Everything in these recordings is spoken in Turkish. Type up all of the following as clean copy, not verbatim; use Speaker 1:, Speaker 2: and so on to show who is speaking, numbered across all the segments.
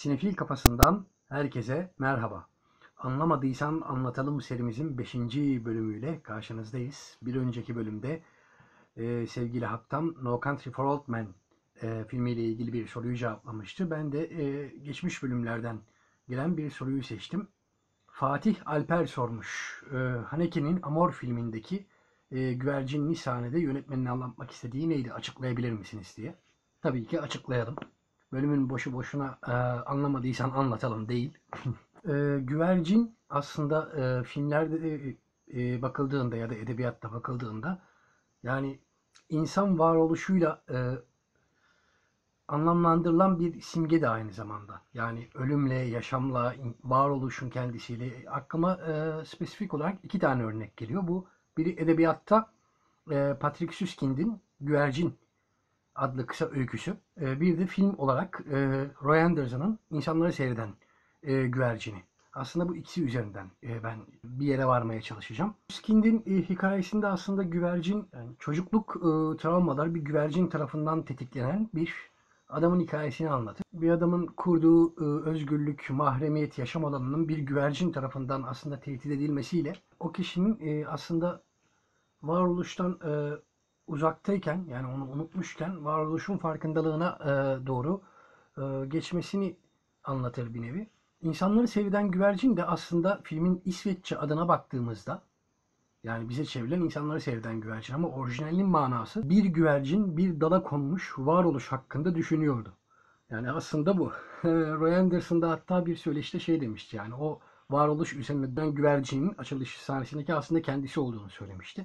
Speaker 1: Sinefil Kafasından herkese merhaba. Anlamadıysan Anlatalım serimizin 5. bölümüyle karşınızdayız. Bir önceki bölümde sevgili Hak'tan No Country for Old Men filmiyle ilgili bir soruyu cevaplamıştı. Ben de geçmiş bölümlerden gelen bir soruyu seçtim. Fatih Alper sormuş. Haneke'nin Amor filmindeki güvercinli sahnede yönetmenin anlatmak istediği neydi? Açıklayabilir misiniz diye. Tabii ki açıklayalım. Bölümün boşu boşuna anlamadıysan anlatalım değil. Güvercin aslında filmlerde bakıldığında ya da edebiyatta bakıldığında yani insan varoluşuyla anlamlandırılan bir simge de aynı zamanda. Yani ölümle, yaşamla, varoluşun kendisiyle aklıma spesifik olarak 2 tane örnek geliyor. Bu biri edebiyatta Patrick Süskind'in Güvercin adlı kısa öyküsü. Bir de film olarak Roy Anderson'ın İnsanları Seyreden Güvercini. Aslında bu ikisi üzerinden ben bir yere varmaya çalışacağım. Skind'in hikayesinde aslında güvercin, yani çocukluk travmalar bir güvercin tarafından tetiklenen bir adamın hikayesini anlatır. Bir adamın kurduğu özgürlük, mahremiyet, yaşam alanının bir güvercin tarafından aslında tehdit edilmesiyle o kişinin aslında varoluştan uzaktayken, yani onu unutmuşken varoluşun farkındalığına doğru geçmesini anlatır bir nevi. İnsanları Seyreden Güvercin de aslında filmin İsveççe adına baktığımızda, yani bize çevrilen İnsanları Seyreden Güvercin, ama orijinalinin manası bir güvercin bir dala konmuş varoluş hakkında düşünüyordu. Yani aslında bu. Roy Anderson da hatta bir söyleşte şey demişti, yani o varoluş üzerinden güvercinin açılış sahnesindeki aslında kendisi olduğunu söylemişti.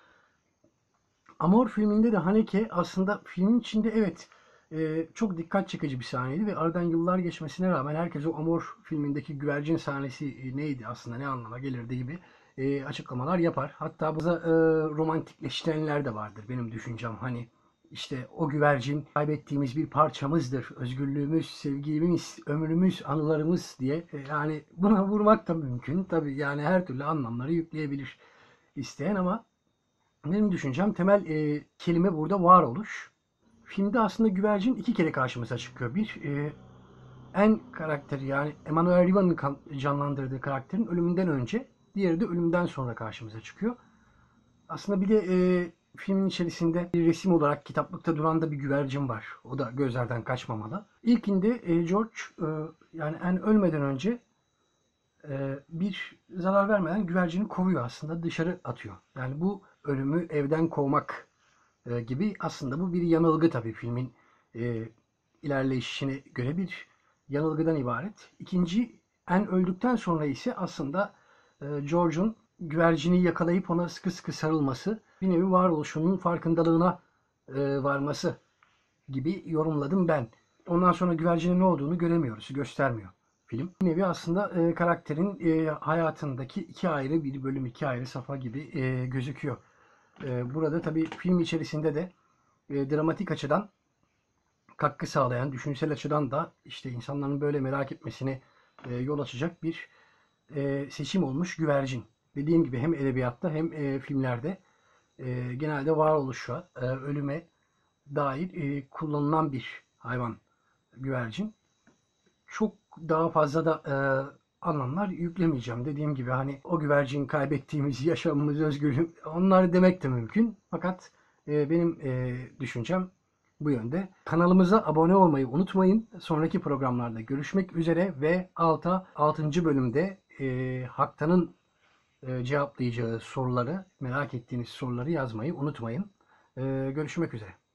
Speaker 1: Amor filminde de Haneke aslında filmin içinde evet çok dikkat çekici bir sahneydi ve aradan yıllar geçmesine rağmen herkes o Amor filmindeki güvercin sahnesi neydi aslında, ne anlama gelirdi gibi açıklamalar yapar. Hatta bu romantikleştirenler de vardır benim düşüncem. Hani işte o güvercin kaybettiğimiz bir parçamızdır. Özgürlüğümüz, sevgimiz, ömrümüz, anılarımız diye. Yani buna vurmak da mümkün. Tabii yani her türlü anlamları yükleyebilir isteyen, ama benim düşüncem temel kelime burada varoluş. Filmde aslında güvercin 2 kere karşımıza çıkıyor. Bir en karakteri, yani Emmanuel Riva'nın canlandırdığı karakterin ölümünden önce, diğeri de ölümden sonra karşımıza çıkıyor. Aslında bir de filmin içerisinde bir resim olarak kitaplıkta duran da bir güvercin var. O da gözlerden kaçmamalı. İlkinde George yani en ölmeden önce bir zarar vermeden güvercini kovuyor, aslında dışarı atıyor. Yani bu ölümü evden kovmak gibi, aslında bu bir yanılgı tabii, filmin ilerleyişine göre bir yanılgıdan ibaret. İkinci, en öldükten sonra ise aslında George'un güvercini yakalayıp ona sıkı sıkı sarılması, bir nevi varoluşunun farkındalığına varması gibi yorumladım ben. Ondan sonra güvercinin ne olduğunu göremiyoruz, göstermiyor film. Bir nevi aslında karakterin hayatındaki 2 ayrı bir bölüm, 2 ayrı safha gibi gözüküyor. Burada tabii film içerisinde de dramatik açıdan katkı sağlayan, düşünsel açıdan da işte insanların böyle merak etmesine yol açacak bir seçim olmuş güvercin. Dediğim gibi hem edebiyatta hem filmlerde genelde varoluşa, ölüme dair kullanılan bir hayvan güvercin. Çok daha fazla da anlamlar yüklemeyeceğim. Dediğim gibi hani o güvercin kaybettiğimiz yaşamımız, özgürlüğüm, onlar demek de mümkün. Fakat benim düşüncem bu yönde. Kanalımıza abone olmayı unutmayın. Sonraki programlarda görüşmek üzere ve 6. bölümde Haktan'ın cevaplayacağı soruları, merak ettiğiniz soruları yazmayı unutmayın. Görüşmek üzere.